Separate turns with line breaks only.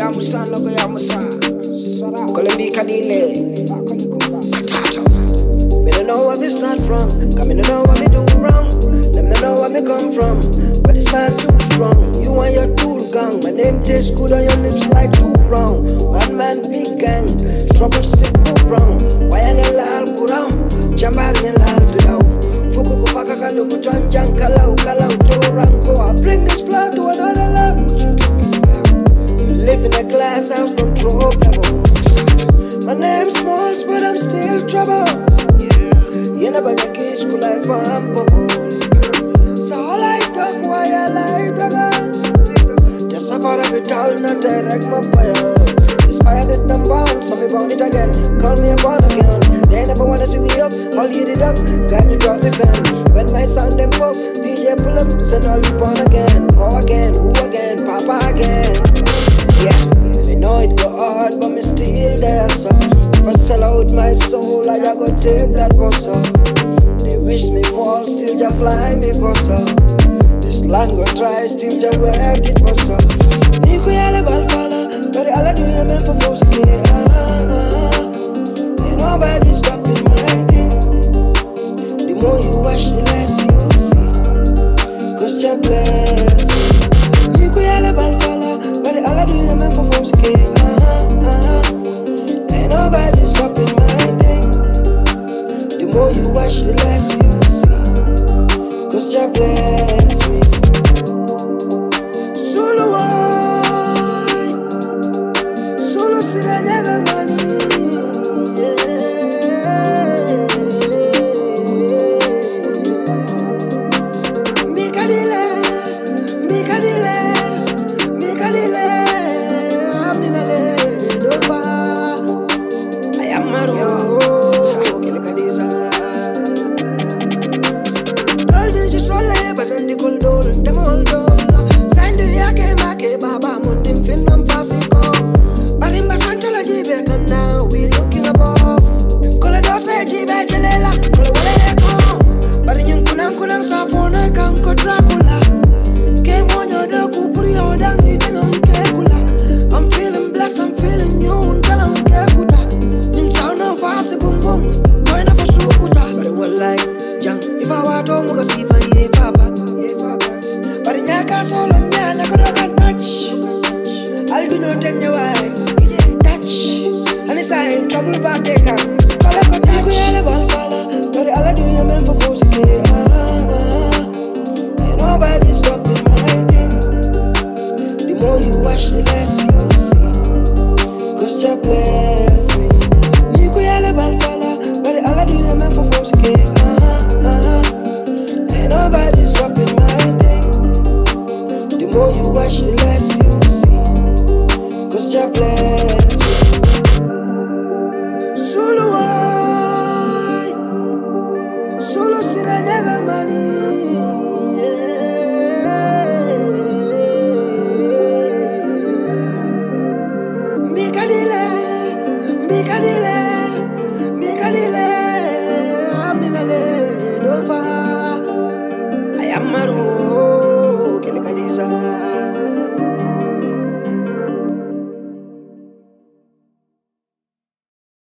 ya musa logo ya musa. Kolembi kadile. Katato. Me don't know where we start from. Come me don't know what me do wrong. Let me know where me come from. But this man too strong. You and your tool gang. My name tastes good on your lips like two wrong. One man big gang. Trouble sick go wrong. Why ang lal kurang? Jambar ni lal bilaw. Fuku kufaka kalu kutanjang kalau doran go. I bring this flood to another level. You live in a glass house, don't throw pebbles. My name's Smalls, but I'm still trouble. You never get kids cool like farm bubble. So all I talk, why I like the girl. Just about every tall, not direct my fire. Inspired it and bound, so me bound it again. Call me a born again. They never wanna see me up, all you did up. Got you got me pen. When my sound them fuck, DJ pull up, send all you born again. Oh again, who again, Papa again. Yeah, I know it go hard, but me still there, so but sell out my soul, I go take that bus up. They wish me fall, still just fly me bus up. This land go try, still just work it bus up. Niku yale balfala, but all I do is meant for force. Ain't nobody stopping my thing. The more you watch, the less you see. Cause you're blessed. Niku yale balfala, but all I do is meant for force. Ain't nobody stopping my thing. The more you watch, the less you see. Cause Jah bless me. Solo why? Solo sila nyaga money. Mikadile, Mikadile, Mikadile. Aminale, Dova. Mario, que le cadiza. All the just all but then the cold door, the moldo. Send the yake make baba mundim fin and pasico. Barimba Santa la jibe can now we looking above. Colado say jibe jelela, colaweko. Barin kunang safona kanko Dracula. Came on your dog puri odang eating on kekula. I'm feeling blessed, I'm feeling new, and tell kekuta. Boom boom, going up for Sukuta. But it was like young. If I were to move a siva, yeah, papa. But in Yaka solo, yeah, I could have touch. I'll do not tell you why. Touch. And it's in trouble back there. Call up a touch. But all I do is meant for force. Ain't nobody stopping my thing. The more you watch, the less you see. Cause Jah bless me. But all I do is meant for force. Ain't nobody stopping my thing. The more you watch, the less you see. Cause Jah bless me. Solo why? Solo sila nyaga money.